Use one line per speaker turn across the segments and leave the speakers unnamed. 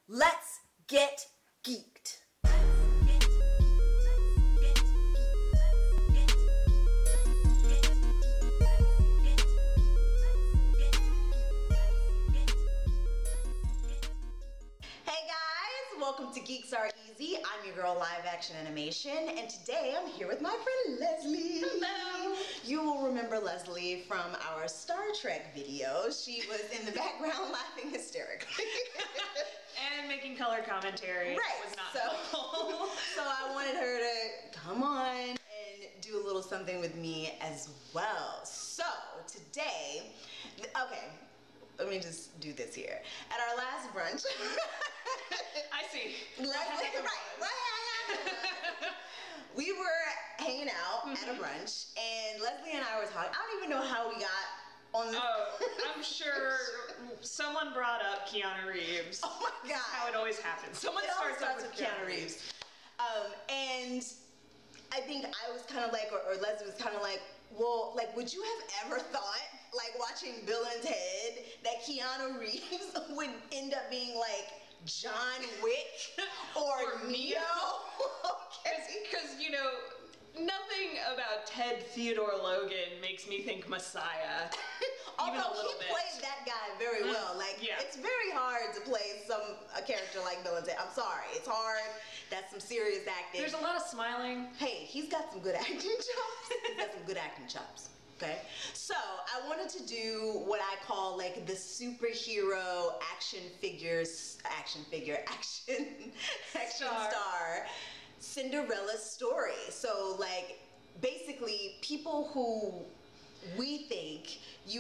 Let's get geeked. Welcome to Geeks Are Easy. I'm your girl, Live Action Animation, and today I'm here with my friend Leslie.
Hello.
You will remember Leslie from our Star Trek video. She was in the background laughing hysterically.
And making color commentary.
Right.
Was not
helpful. So I wanted her to come on and do a little something with me as well. So today, okay, let me just do this here. At our last brunch,
I see.
We were hanging out at a brunch, and Leslie and I were talking. I don't even know how we got on this.
Oh, I'm sure someone brought up Keanu Reeves.
Oh my God.
That's how it always happens. Someone starts with Keanu Reeves.
And I think I was kind of like, or Leslie was kind of like, well, like, would you have ever thought, like, watching Bill and Ted, that Keanu Reeves would end up being like John Wick or Neo? Okay.
Because, you know, nothing about Ted Theodore Logan makes me think Messiah.
Although he played that guy very well. Like, it's very hard to play a character like Bill and Ted. I'm sorry, it's hard. That's some serious acting.
There's a lot of smiling.
Hey, he's got some good acting chops. He's got some good acting chops. Okay, so I wanted to do what I call like the superhero action star Cinderella story. So like basically people who we think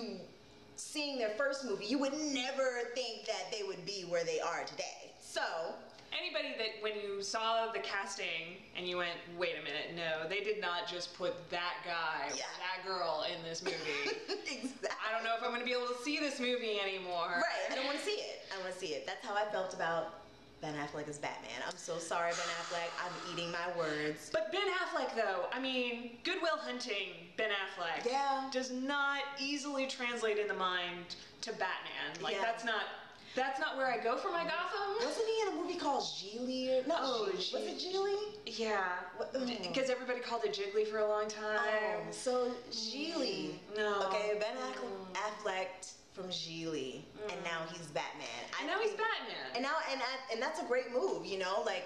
seeing their first movie, you would never think that they would be where they are today. So
anybody that when you saw the casting and you went, wait a minute, no, they did not just put that guy or that girl in this movie.
Exactly.
I don't know if I'm going to be able to see this movie anymore.
Right, I don't want to see it. I want to see it. That's how I felt about Ben Affleck as Batman. I'm so sorry, Ben Affleck. I'm eating my words.
But Ben Affleck, though, I mean, Good Will Hunting Ben Affleck does not easily translate in the mind to Batman. Like, that's not where I go for my Gotham.
Wasn't he in a movie called Geely? Was it Geely?
Yeah, because everybody called it Jiggly for a long time.
Oh, so Geely.
No.
Okay, Ben Affleck from Geely, and now he's Batman.
He's Batman.
And now, and that's a great move, you know, like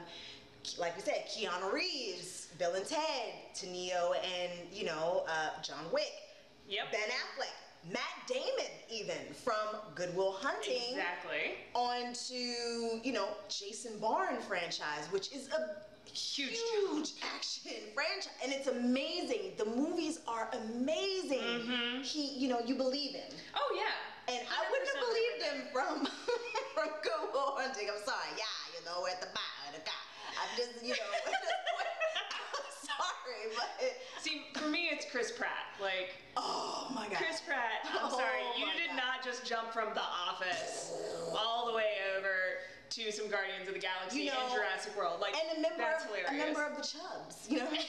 we said, Keanu Reeves, Bill and Ted, to Neo, and you know, John Wick.
Yep.
Ben Affleck, Matt Damon, even from Good Will Hunting.
Exactly. On
to, you know, Jason Bourne franchise, which is a huge action franchise, and it's amazing. The movies are amazing. Mm-hmm. You know, you believe him.
Oh yeah.
And I wouldn't have believed him from Good Will Hunting. I'm sorry. Yeah, you know, at the bar, the guy. I'm just, you know, I'm sorry, but
see, for me, it's Chris Pratt. Like,
oh my God,
Chris Pratt. I'm sorry, you did not just jump from The Office all the way over to some Guardians of the Galaxy and Jurassic World. Like,
and
that's hilarious.
A member of the Chubs, you know what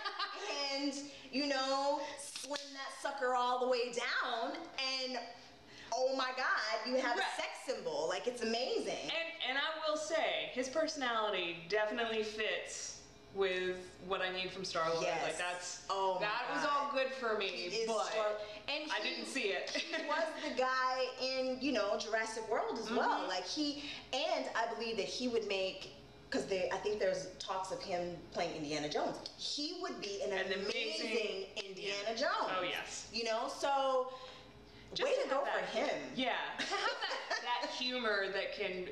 I'm saying? And, you know, slim that sucker all the way down, and oh my God, you have a sex symbol. Like, it's amazing.
And I will say, his personality definitely fits with what I need from Star-Lord.
Yes.
Like, that was all good for me, but I didn't see it.
He was the guy in, you know, Jurassic World as well. Like, and I believe that he would make, because I think there's talks of him playing Indiana Jones. He would be an amazing Indiana Jones.
Oh yes.
You know, so
just
way to go for him.
Yeah, to have that humor that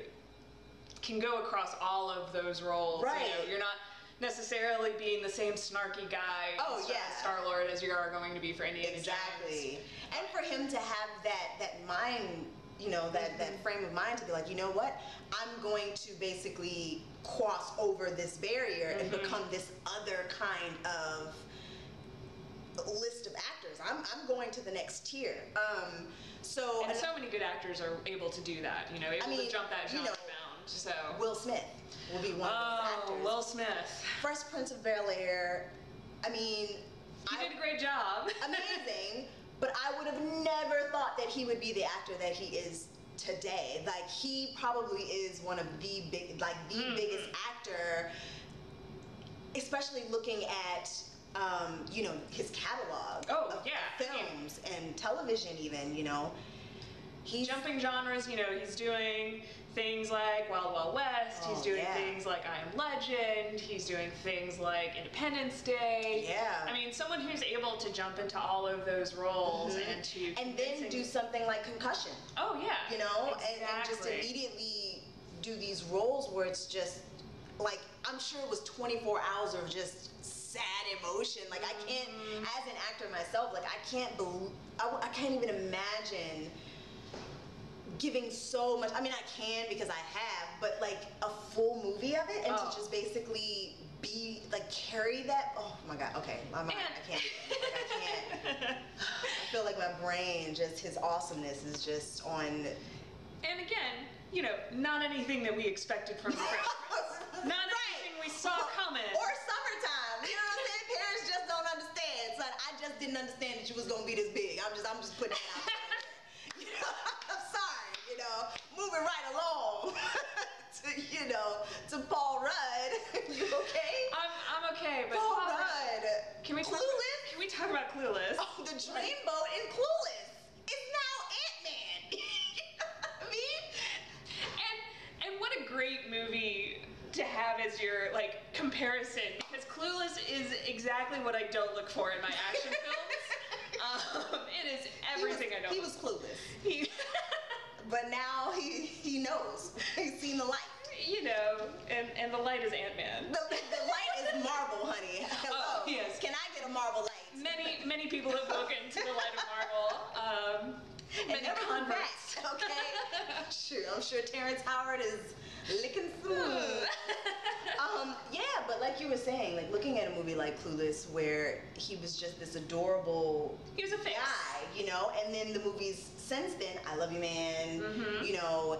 can go across all of those roles.
Right.
You know, you're not necessarily being the same snarky guy Star-Lord as you are going to be for Indiana Jones.
And for him to have that mind, you know, that frame of mind to be like, you know what, I'm going to basically cross over this barrier and become this other kind of list of actors. I'm going to the next tier. So
many good actors are able to do that, you know, able to jump that genre bound. So
Will Smith will be one of those actors.
Will Smith.
Fresh Prince of Bel-Air. I mean,
he did a great job.
Amazing, but I would have never thought that he would be the actor that he is today. Like, he probably is one of the biggest actor, especially looking at you know, his catalog of films and television even, you know. He's
jumping genres, you know, he's doing things like Wild Wild West, he's doing things like I Am Legend, he's doing things like Independence Day.
Yeah.
I mean, someone who's able to jump into all of those roles and
then do something like Concussion.
Oh yeah.
You know,
exactly.
and just immediately do these roles where it's just like, I'm sure it was 24 hours of just sad emotion. Like, I can't, as an actor myself, like, I can't even imagine giving so much. I mean, I can because I have, but like a full movie of it, and to just basically be like, carry that. Oh my God. Okay, my mind. I can't do it. Like, I can't. I feel like my brain, just his awesomeness is just on.
And again, you know, not anything that we expected from the Fresh. Not anything we saw coming.
Or Summertime. You know what I'm saying? Parents just don't understand. So I just didn't understand that she was gonna be this big. I'm just putting it out there. You know, I'm sorry. You know, moving right along to, you know, to Paul Rudd. You okay?
I'm okay, but
Paul Rudd.
Can we
Clueless?
Can we talk about Clueless?
Oh, the dreamboat in Clueless is now Ant-Man. You know what I mean?
And what a great movie to have as your like comparison, because Clueless is exactly what I don't look for in my action films. It is everything I don't.
He was clueless. But now he knows. He's seen the light.
You know, and the light is Ant-Man.
The light is Marvel, honey. Hello.
Oh, yes.
Can I get a Marvel light?
Many people have woken to the light of Marvel. Many converts.
Okay. Sure, I'm sure Terrence Howard is licking smooth. Yeah, but like you were saying, like looking at a movie like Clueless, where he was just this adorable guy, you know, and then the movies since then, I Love You Man, you know,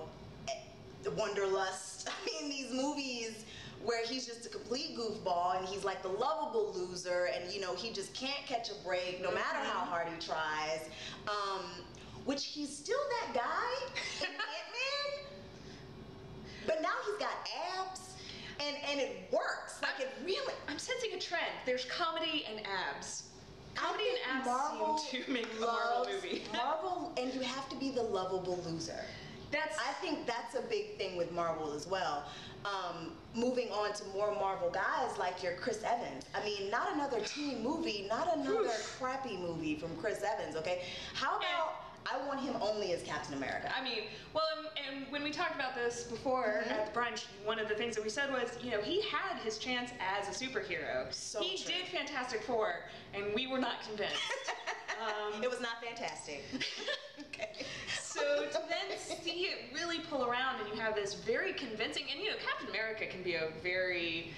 Wanderlust. I mean, these movies where he's just a complete goofball and he's like the lovable loser, and you know, he just can't catch a break no matter how hard he tries. Which he's still that guy in Ant-Man, but now he's got abs. And it works. Like, it really.
I'm sensing a trend. There's comedy and abs. Comedy and abs seem to make a Marvel movie.
Marvel, and you have to be the lovable loser. I think that's a big thing with Marvel as well. Moving on to more Marvel guys like your Chris Evans. I mean, not another teen movie, not another crappy movie from Chris Evans, okay? How about I want him only as Captain America?
I mean, well, and when we talked about this before at the brunch, one of the things that we said was, you know, he had his chance as a superhero. He did Fantastic Four, and we were not convinced.
It was not fantastic. Okay.
So to then see it really pull around, and you have this very convincing, and you know, Captain America can be a very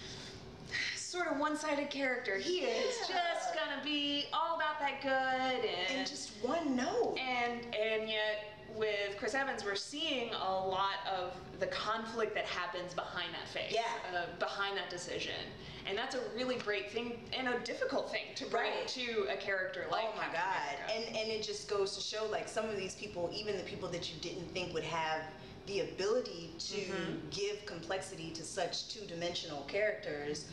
sort of one-sided character. He is just gonna be all about that good
and just one note.
And yet with Chris Evans, we're seeing a lot of the conflict that happens behind that face, behind that decision. And that's a really great thing and a difficult thing to bring to a character like Captain America.
And it just goes to show, like, some of these people, even the people that you didn't think would have the ability to give complexity to such two-dimensional characters,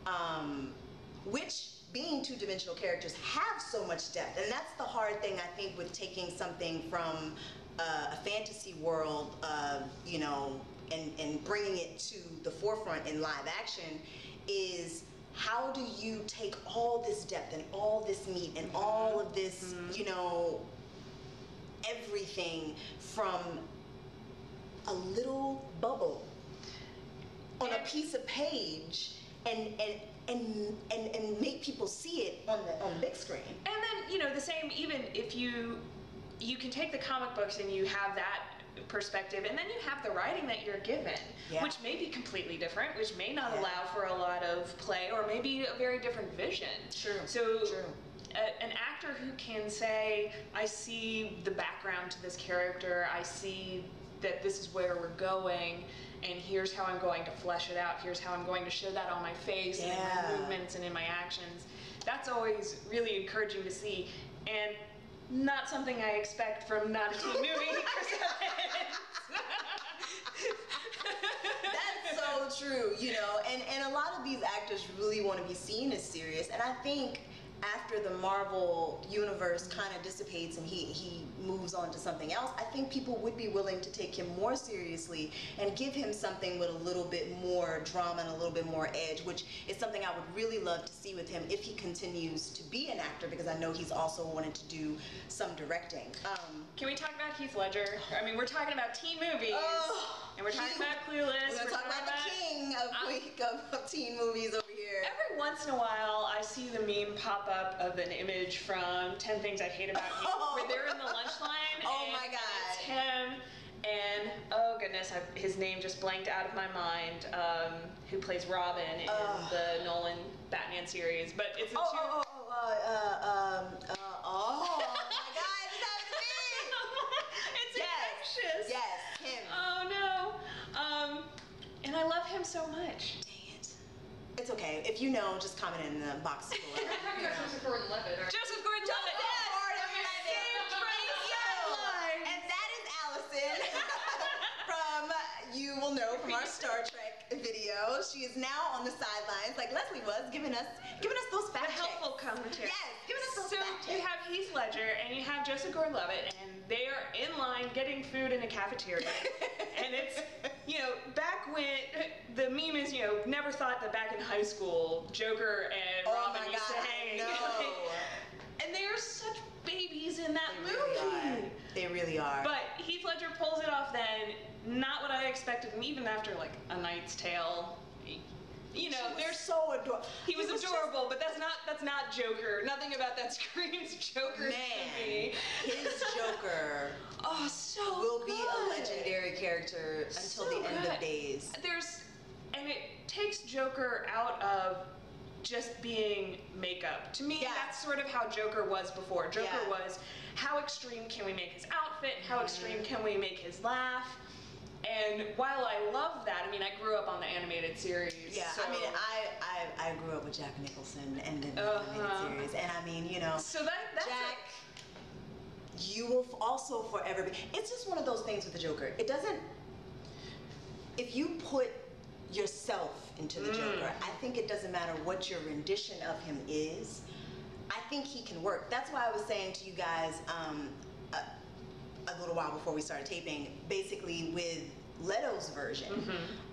which being two-dimensional characters have so much depth. And that's the hard thing, I think, with taking something from a fantasy world, you know, and bringing it to the forefront in live action, is how do you take all this depth and all this meat and all of this, you know, everything from a little bubble on a piece of page and make people see it on the big screen.
And then, you know, the same, even if you can take the comic books and you have that perspective, and then you have the writing that you're given, which may be completely different, which may not allow for a lot of play, or maybe a very different vision. So an actor who can say, I see the background to this character, I see that this is where we're going, and here's how I'm going to flesh it out, here's how I'm going to show that on my face and in my movements and in my actions. That's always really encouraging to see. And not something I expect from not a teen movie presents.
That's so true, you know, and a lot of these actors really want to be seen as serious, and I think after the Marvel universe kind of dissipates and he moves on to something else, I think people would be willing to take him more seriously and give him something with a little bit more drama and a little bit more edge, which is something I would really love to see with him if he continues to be an actor, because I know he's also wanted to do some directing.
Can we talk about Heath Ledger? I mean, we're talking about teen movies, and we're talking about Clueless.
We're going to talk about the king of teen movies over here.
Every once in a while, I see the meme pop up of an image from 10 Things I Hate About You, where they're in the lunch line.
Oh
and
my God.
It's him, and oh goodness, his name just blanked out of my mind, who plays Robin in the Nolan Batman series. But it's the two.
Oh my God, is that me?
It's infectious.
Yes, him.
Oh no. And I love him so much.
Dang it. It's okay. If you know, just comment in the box below.
Joseph Gordon-Levitt.
And that is Allison from, you will know from our Star Trek video. She is now on the sidelines, like Leslie was, giving us those fact checks.
Helpful commentary.
Yes, giving us those
so
fact checks.
you have Heath Ledger and you have Joseph Gordon-Levitt, and they are in line getting food in a cafeteria. And it's, you know, back when the meme is, you know, never thought that back in high school, Joker and Robin used to hang. And they are such babies in that movie.
They really are.
But Heath Ledger pulls it off then, not what I expected, and even after like A Knight's Tale. You know, they're
so adorable.
He was adorable, but that's not Joker. Nothing about that screams Joker to me.
His Joker will be a legendary character until the end of days.
And it takes Joker out of just being makeup. To me, that's sort of how Joker was before. Joker was, how extreme can we make his outfit? How extreme can we make his laugh? And while I love that, I mean, I grew up on the animated series.
Yeah,
so.
I mean, I grew up with Jack Nicholson and the animated series, and I mean, you know,
so that's
Jack, you will also forever be. It's just one of those things with the Joker. It doesn't. If you put yourself into the Joker, I think it doesn't matter what your rendition of him is. I think he can work. That's why I was saying to you guys a little while before we started taping, basically with Leto's version,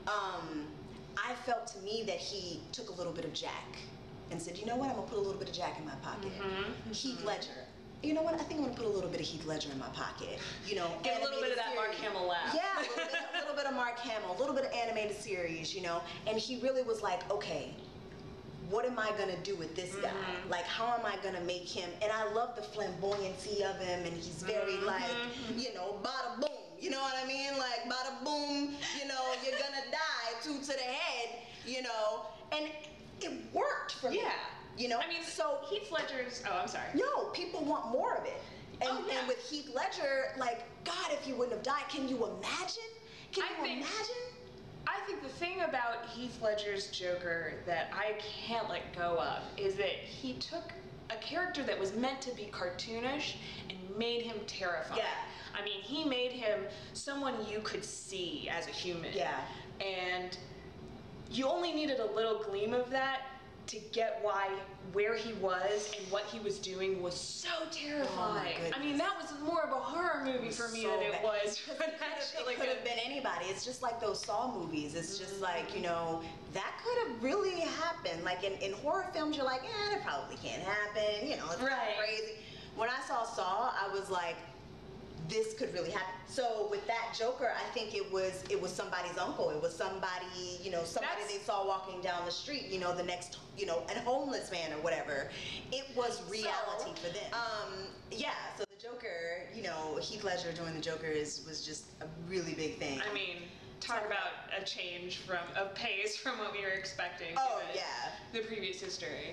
I felt to me that he took a little bit of Jack and said, you know what, I'm gonna put a little bit of Jack in my pocket. Heath Ledger. You know what, I think I'm gonna put a little bit of Heath Ledger in my pocket. You know,
get a little bit of that Mark Hamill laugh.
Yeah, a little bit of Mark Hamill, a little bit of animated series, you know, and he really was like, okay, what am I gonna do with this guy? Like, how am I gonna make him? And I love the flamboyancy of him, and he's very like, you know, bada boom. You know what I mean? Like, bada boom. You know, you're gonna die, 2 to the head. You know, and it worked for me.
Yeah.
You know.
I mean,
so
Heath Ledger's. Oh, I'm sorry.
No, people want more of it. And and with Heath Ledger, like, God, if he wouldn't have died, can you imagine? Can you imagine?
I think the thing about Heath Ledger's Joker that I can't let go of is that he took a character that was meant to be cartoonish and made him terrifying. Yeah. I mean, he made him someone you could see as a human.
Yeah.
And you only needed a little gleam of that to get where he was and what he was doing was so terrifying. I mean, that was more of a horror movie for me than it was.
It could have been anybody. It's just like those Saw movies. It's just like, you know, that could have really happened. Like in horror films, you're like, that probably can't happen. You know, it's kind of crazy. When I saw Saw, I was like, this could really happen. So with that Joker, I think it was somebody's uncle. It was somebody, you know, somebody they saw walking down the street, you know, the next, you know, a homeless man or whatever. It was reality for them. Yeah, so the Joker, you know, Heath Ledger doing the Joker was just a really big thing.
I mean, talk about a change of pace from what we were expecting.
Oh,
given the previous history.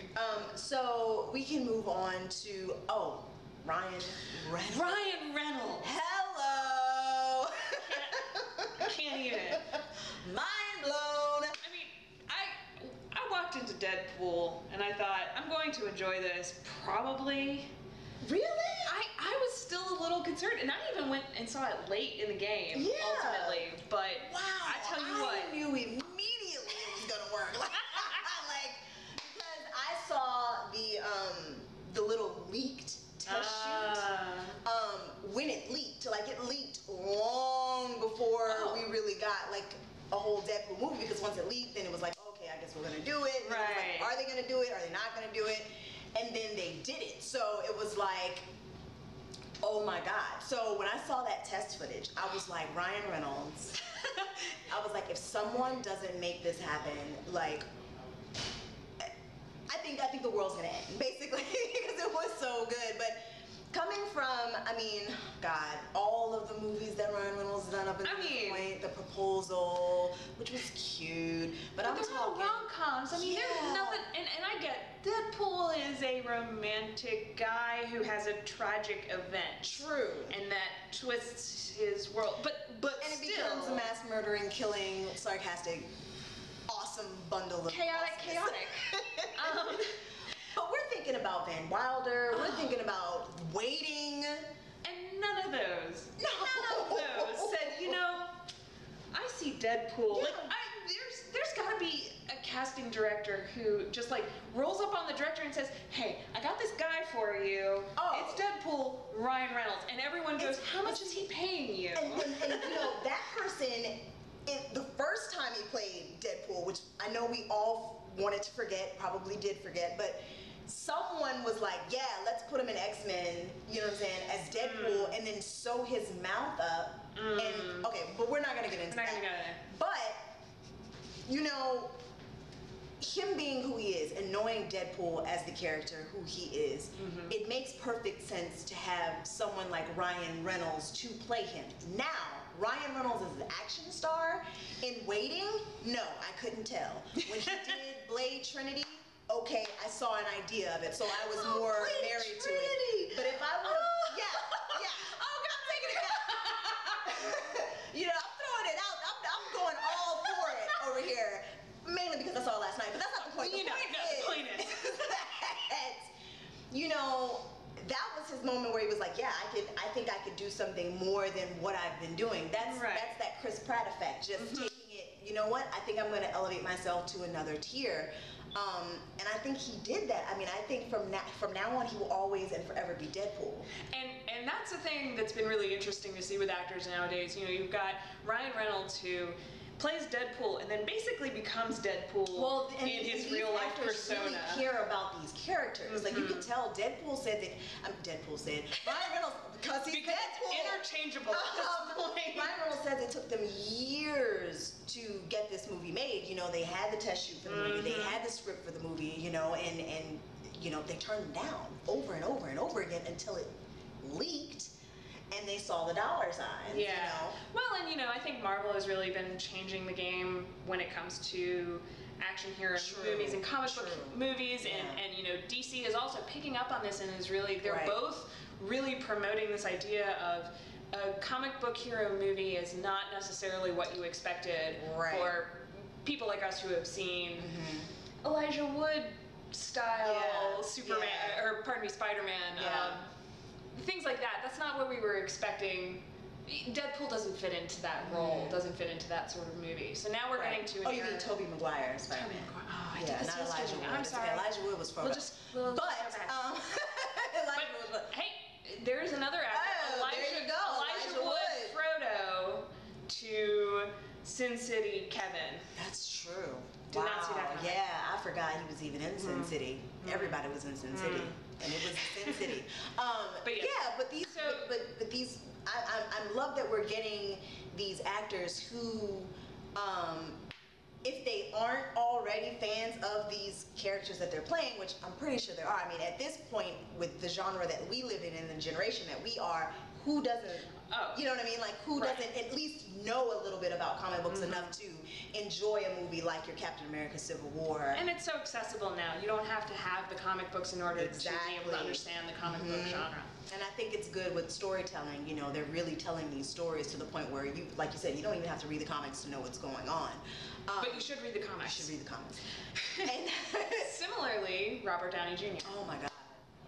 So we can move on to, Ryan Reynolds.
Ryan Reynolds.
Hello.
Can't even.
Mind blown.
I mean, I walked into Deadpool and I thought, I'm going to enjoy this probably.
Really?
I was still a little concerned, and I even went and saw it late in the game, ultimately. But
wow,
I tell you what,
I knew immediately it was gonna work. Like, because I saw the little leaked test shoot when it leaked. Like, it leaked long before we really got like a whole Deadpool movie, because once it leaked, then it was like, okay, I guess we're gonna do it.
Right.
It was like, are they gonna do it? Are they not gonna do it? And then they did it. So it was like, oh my God. So when I saw that test footage, I was like, Ryan Reynolds. I was like, if someone doesn't make this happen, like, I think the world's gonna end, basically, because it was so good. But coming from, I mean, God, all of the movies that Ryan Reynolds has done up until this point, The Proposal, which was cute, but I'm
they're
talking
rom-coms. I mean, there's nothing, and I get Deadpool is a romantic guy who has a tragic event.
True.
And that twists his world, but
and it
still,
becomes a mass murdering, killing, sarcastic, awesome bundle of
chaotic.
But we're thinking about Van Wilder. We're thinking about Waiting.
And none of those
No.
said, you know, I see Deadpool.
Yeah.
Like, there's got to be a casting director who just like rolls up on the director and says, hey, I got this guy for you.
Oh.
It's Deadpool, Ryan Reynolds. And everyone goes, how much is he paying you?
And you know, that person, the first time he played Deadpool, which I know we all wanted to forget, probably did forget, but someone was like, yeah, let's put him in X-Men, you know what I'm saying, as Deadpool, and then sew his mouth up. And okay, but we're not gonna get into that. But you know, him being who he is and knowing Deadpool as the character who he is, it makes perfect sense to have someone like Ryan Reynolds to play him. Now, Ryan Reynolds is an action star. In Waiting, no, I couldn't tell. When he did Blade Trinity, okay, I saw an idea of it, so I was more married to it. But if I would, oh God, I'm taking it back. You know, I'm throwing it out. I'm going all for it over here, mainly because I saw it last night. But that's not the point. The point is that, you know, that was his moment where he was like, yeah, I think I could do something more than what I've been doing. That's that Chris Pratt effect, just taking it, you know what, I think I'm gonna elevate myself to another tier. And I think he did that. I mean, I think from now on, he will always and forever be Deadpool.
And that's the thing that's been really interesting to see with actors nowadays. You know, you've got Ryan Reynolds, who plays Deadpool and then basically becomes Deadpool in his real life persona.
Really care about these characters. Like, you can tell Deadpool said Ryan Reynolds, because he's Deadpool.
Interchangeable at this point.
Ryan Reynolds says it took them years to get this movie made. You know, they had the test shoot for the movie, they had the script for the movie, you know, and you know, they turned it down over and over and over again until it leaked. And they saw the dollar signs.
Yeah.
You know?
Well, and you know, I think Marvel has really been changing the game when it comes to action hero movies and comic book movies, and you know, DC is also picking up on this and is really, they're both really promoting this idea of a comic book hero movie is not necessarily what you expected for people like us who have seen Elijah Wood style Superman, or pardon me, Spider-Man. Things like that. That's not what we were expecting. Deadpool doesn't fit into that role, doesn't fit into that sort of movie. So now we're getting to
you mean Tobey Maguire, Spider-Man.
Oh, I did this
not
yesterday.
Elijah Wood.
I'm sorry.
Elijah Wood was Frodo.
Hey, there's another actor.
Elijah
Wood, Frodo, to Sin City, Kevin.
That's true.
Did not see that coming.
Yeah, I forgot he was even in Sin City. Everybody was in Sin City, and it was Sin City. But these, I love that we're getting these actors who, if they aren't already fans of these characters that they're playing, which I'm pretty sure there are. I mean, at this point, with the genre that we live in and the generation that we are, who doesn't, you know what I mean? Like, who doesn't at least know a little bit about comic books enough to enjoy a movie like your Captain America Civil War?
And it's so accessible now. You don't have to have the comic books in order to be able to understand the comic book genre.
And I think it's good with storytelling. You know, they're really telling these stories to the point where you, like you said, you don't even have to read the comics to know what's going on.
But you should read the comics.
You should read the comics. And
similarly, Robert Downey Jr.
Oh my God.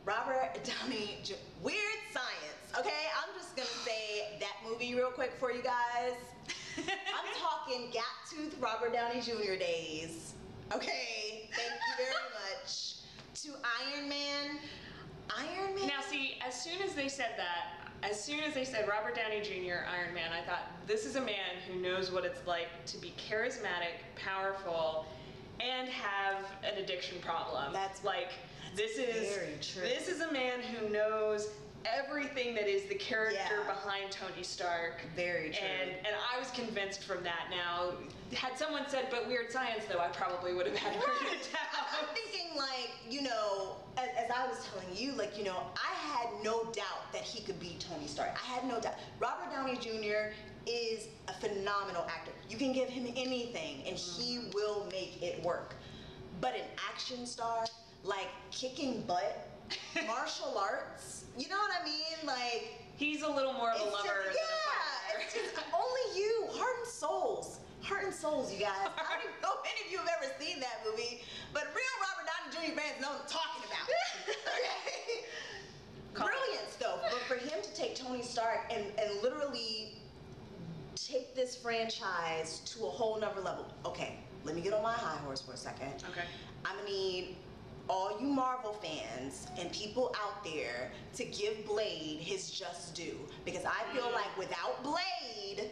Robert Downey Jr. Weird Science, okay? I'm just gonna say that movie real quick for you guys. I'm talking gap-toothed Robert Downey Jr. days, okay? Thank you very much. To Iron Man. Iron Man?
Now see, as soon as they said Robert Downey Jr., Iron Man, I thought, this is a man who knows what it's like to be charismatic, powerful, and have an addiction problem.
That's
this is
very true.
This is a man who knows everything that is the character behind Tony Stark.
Very true.
And I was convinced from that. Now, had someone said, but Weird Science, though, I probably would have had to write it down.
I'm thinking, like, you know, as I was telling you, like, you know, I had no doubt that he could be Tony Stark. I had no doubt. Robert Downey Jr. is a phenomenal actor. You can give him anything, and he will make it work. But an action star, like kicking butt, martial arts, you know what I mean? Like,
he's a little more of a lover than a fighter.
it's just only you, Heart and Souls. Heart and Souls, you guys. I don't even know if any of you have ever seen that movie, but real Robert Downey Jr. fans know what I'm talking about. Okay? Brilliance, though. But for him to take Tony Stark and literally take this franchise to a whole nother level. Okay, let me get on my high horse for a second.
Okay.
I'm gonna need all you Marvel fans and people out there to give Blade his just due, because I feel like without Blade,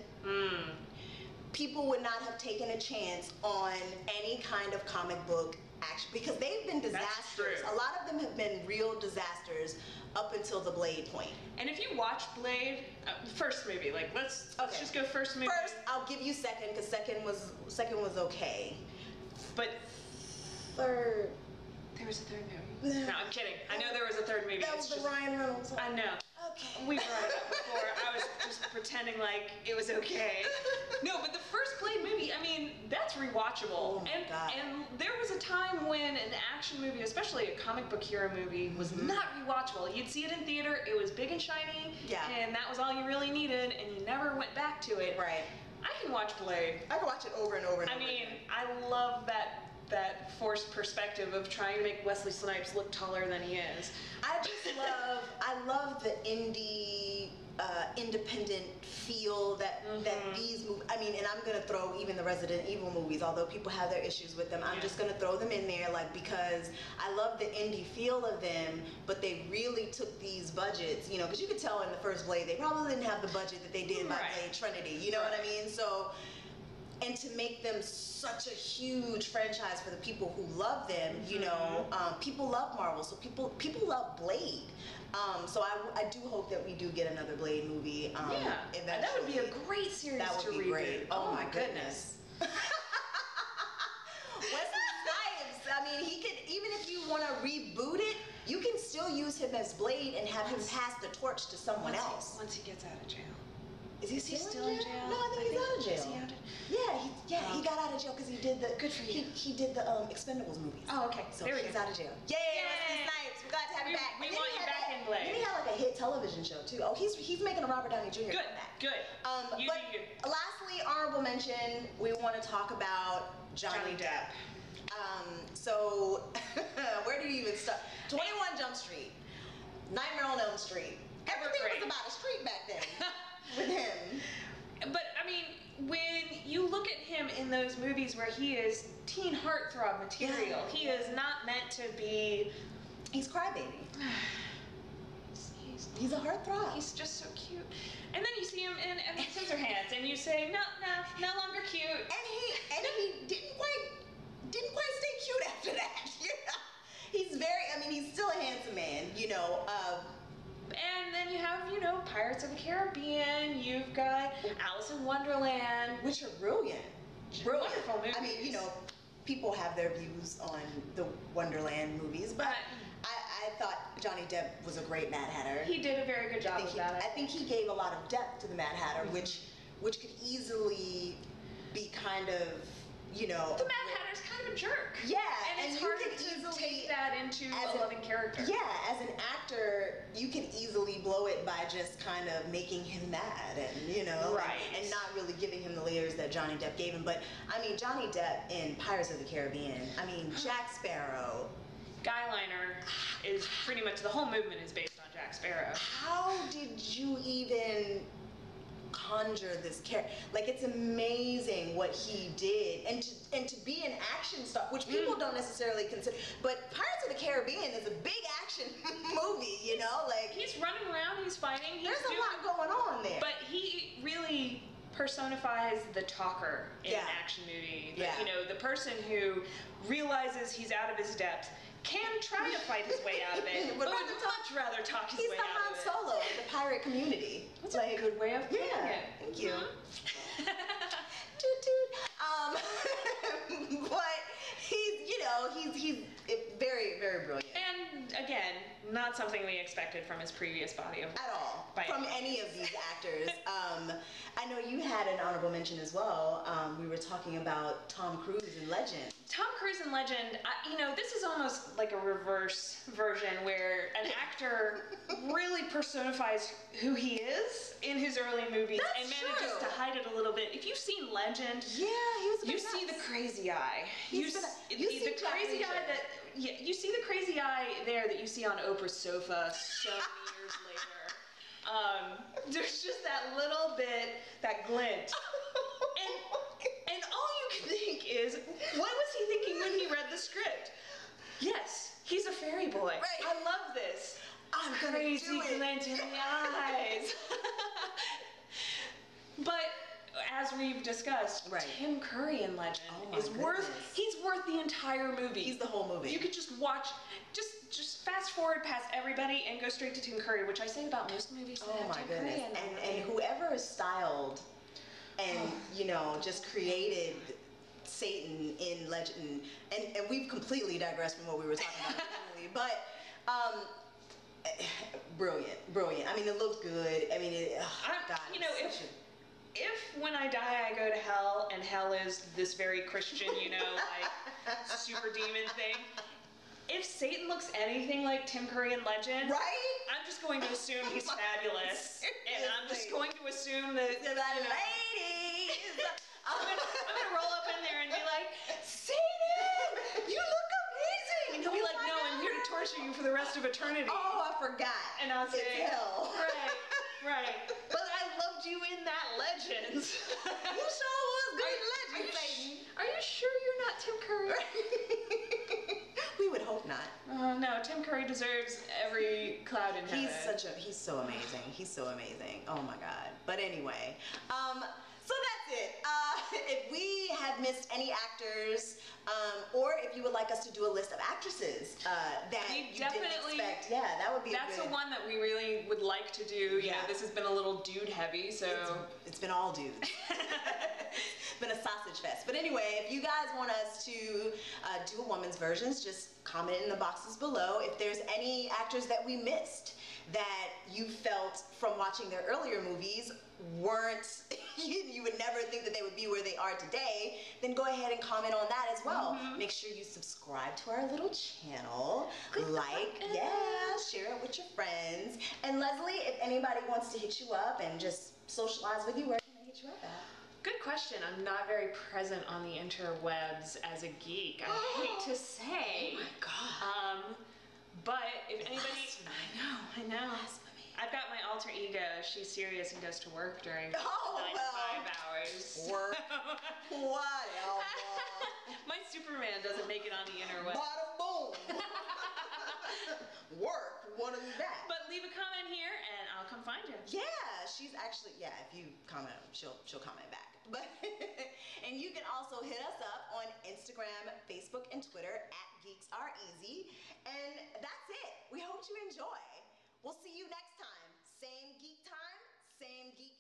people would not have taken a chance on any kind of comic book action, because they've been disasters. A lot of them have been real disasters up until the Blade point.
And if you watch Blade, first movie, like let's just go first movie.
First, I'll give you second, because second was okay.
But
third.
There was a third movie. No, I'm kidding. I know there was a third movie.
That was the Ryan Reynolds one.
I know.
Okay.
We brought it up before. I was just pretending like it was okay. No, but the first Blade movie, I mean, that's rewatchable.
Oh my God.
And there was a time when an action movie, especially a comic book hero movie, was not rewatchable. You'd see it in theater, it was big and shiny, and that was all you really needed, and you never went back to it.
Right.
I can watch Blade.
I can watch it over and over and over
again.
again.
I love that forced perspective of trying to make Wesley Snipes look taller than he is.
I love the indie, independent feel that these movies, I mean, and I'm gonna throw even the Resident Evil movies, although people have their issues with them, I'm just gonna throw them in there, like, because I love the indie feel of them, but they really took these budgets, you know, because you could tell in the first Blade, they probably didn't have the budget that they did by Blade Trinity, you know what I mean? So, and to make them such a huge franchise for the people who love them, you know, people love Marvel, so people love Blade. So I do hope that we do get another Blade movie. Eventually.
That would be a great series
that would
to
be
reboot.
Great. Oh my goodness. Wesley Snipes. I mean, he could, even if you want to reboot it, you can still use him as Blade and have him pass the torch to someone else.
Once he gets out of jail.
Is he still in jail? No,
I
think he's out of jail.
Is he out of
he got out of jail because he did the
Good for you.
He did the Expendables movies.
Oh, okay.
So
there
he's out of jail. Yay, Wesley Snipes. We're glad to have you back.
We want you back in Blade.
Then he had like a hit television show too. Oh, he's making a Robert Downey Jr.
Good.
comeback.
Good.
Lastly, honorable mention, we want to talk about Johnny Depp. So where do you even start? 21 Jump Street, Nightmare on Elm Street. Everything was about a street back then with him.
But I mean, when you look at him in those movies where he is teen heartthrob material, he is not meant to be.
He's crybaby. He's a heartthrob.
He's just so cute. And then you see him in Edward Scissorhands, and you say, no longer cute.
And he didn't quite stay cute after that. You know? He's he's still a handsome man. You know.
And then you have, you know, Pirates of the Caribbean, you've got Alice in Wonderland.
Which are brilliant.
Wonderful movies.
I mean, you know, people have their views on the Wonderland movies, but I thought Johnny Depp was a great Mad Hatter.
He did a very good job of that.
I think he gave a lot of depth to the Mad Hatter, which could easily be kind of, you know...
The Mad Hatter's kind of a jerk.
Yeah.
And it's hard to take that into a loving character.
Yeah, as an actor, you can easily blow it by just kind of making him mad and, you know, and not really giving him the layers that Johnny Depp gave him. But, I mean, Johnny Depp in Pirates of the Caribbean, I mean, Jack Sparrow,
Guyliner is pretty much, the whole movement is based on Jack Sparrow.
How did you even conjure this character? Like, it's amazing what he did, and to be an action star, which people don't necessarily consider, but Pirates of the Caribbean is a big action movie, you know, like
He's running around, he's fighting,
there's a lot going on there.
but he really personifies the talker in an action movie. You know, the person who realizes he's out of his depth, can try to fight his way out of it, but would much rather talk his way out of it.
He's the Han Solo of the pirate community.
That's like a good way of putting it.
Thank you. But he's, you know, he's very, very brilliant.
And again, not something we expected from his previous body of work.
At all. From any of these actors. I know you had an honorable mention as well. We were talking about Tom Cruise in Legend.
Tom Cruise in Legend, you know, this is almost like a reverse version where an actor really personifies who he is in his early movies and manages to hide it a little bit. If you've seen Legend,
he was
you see the crazy eye. You see the crazy eye you see the crazy eye there that you see on Oprah's sofa so many years later. There's just that little bit, that glint. And all you can think is, what was he thinking when he read the script? Yes, he's a fairy boy.
Right.
I love this.
I'm gonna
crazy
do it.
glint in the eyes. But as we've discussed, Tim Curry in Legend is he's worth the entire movie.
He's the whole movie.
You could just watch, just fast forward past everybody and go straight to Tim Curry, which I say about most movies.
Oh my goodness. And whoever is styled and, you know, just created Satan in Legend, and we've completely digressed from what we were talking about originally, but brilliant. I mean, it looked good. I mean, God,
you know, if when I die I go to hell, and hell is this very Christian, you know, like super demon thing, if Satan looks anything like Tim Curry in Legend, I'm just going to assume he's fabulous, and I'm just going to assume that, you know,
ladies,
I'm gonna roll up in there and be like, Satan, you look amazing, and he'll be like, no, I'm here to torture you for the rest of eternity.
Oh, I forgot.
And I'll say,
it's hell.
Right. But I loved you in that Legends.
You sure was good in Legend, Satan.
Are you sure you're not Tim Curry?
We would hope not.
Oh no, Tim Curry deserves every cloud in heaven.
He's so amazing. He's so amazing. Oh my God. But anyway, so that's it. If we have missed any actors, or if you would like us to do a list of actresses that you didn't expect, that would be
that's the one that we really would like to do. You know, this has been a little dude heavy, so
it's been all dudes. It's been a sausage fest. But anyway, if you guys want us to do a woman's versions, just comment in the boxes below. If there's any actors that we missed that you felt from watching their earlier movies weren't, you would never think that they would be where they are today, then go ahead and comment on that as well. Make sure you subscribe to our little channel, share it with your friends. And Leslie, if anybody wants to hit you up and just socialize with you, where can they hit you up at?
Good question. I'm not very present on the interwebs as a geek. I hate to say.
Oh my God.
But if anybody, I know.
Blasphemy.
I've got my alter ego. She's serious and goes to work during 9 to 5 hours.
Work. Whatever.
My Superman doesn't make it on the interwebs.
Bada boom. Work. One of that.
But leave a comment here and I'll come find you.
Yeah, she's actually, if you comment, she'll comment back. But and you can also hit us up on Instagram, Facebook, and Twitter at Geeks Are Easy. And that's it. We hope you enjoy. We'll see you next time. Same geek time, same geek